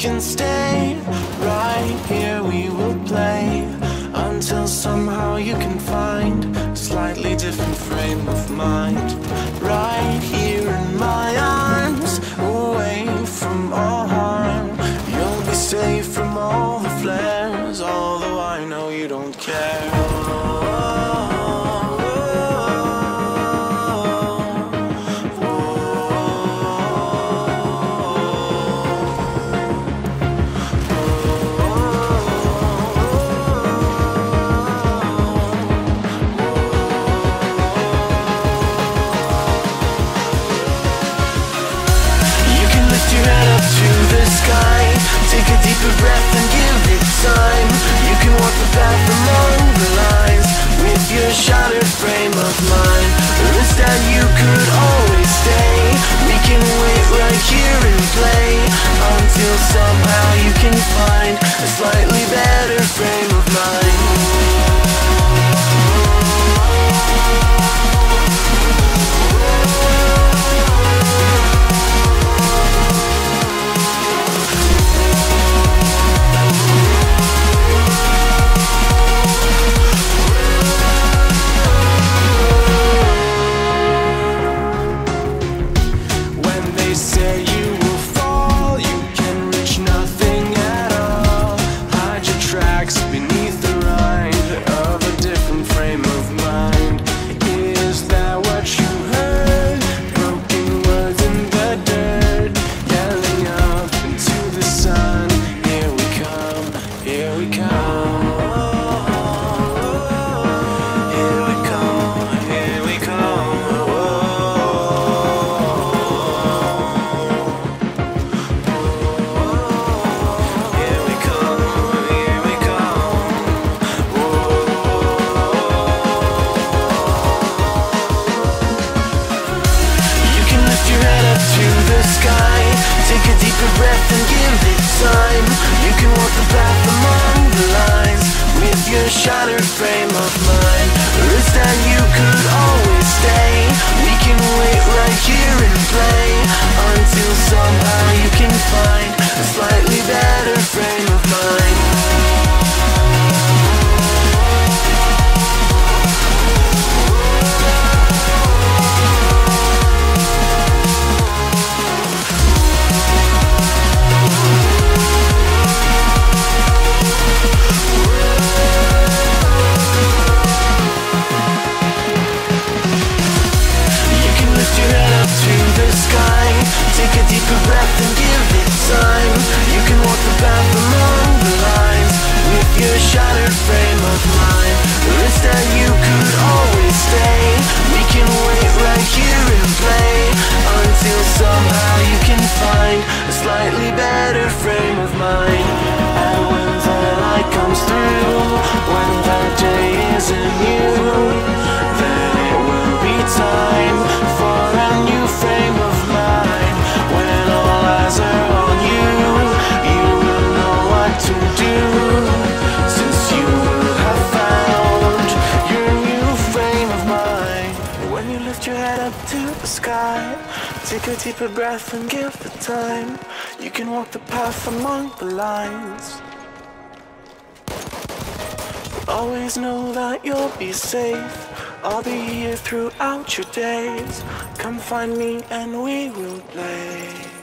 can stay. Right here we will play until somehow you can find a slightly different frame of mind. Right here in my arms, away from all harm. You'll be safe from all the flares, although I know you don't care. Take a deeper breath and give it time. You can walk the path among the lines with your shattered frame of mind. Or instead you could always stay. We can wait right here and play until somehow you can find a slightly better frame of mind. Take a deeper breath and give it time. You can walk the path among the lines with your shattered frame of mind. Or instead you could always stay. We can wait right here and play until somehow you can find a slightly better frame of mind. Take a deeper breath and give it time. You can walk the path among the lines with your shattered frame of mind. Or instead you could always stay. We can wait right here and play until somehow you can find a slightly better frame of mind. And when the light comes through, when the day isn't new, then it will be time for a new frame of mind. When all eyes are on you, you will know what to do, since you will have found your new frame of mind. When you lift your head up to the sky, take a deeper breath and give it time. You can walk the path among the lines. Always know that you'll be safe. I'll be here throughout your days. Come find me and we will play.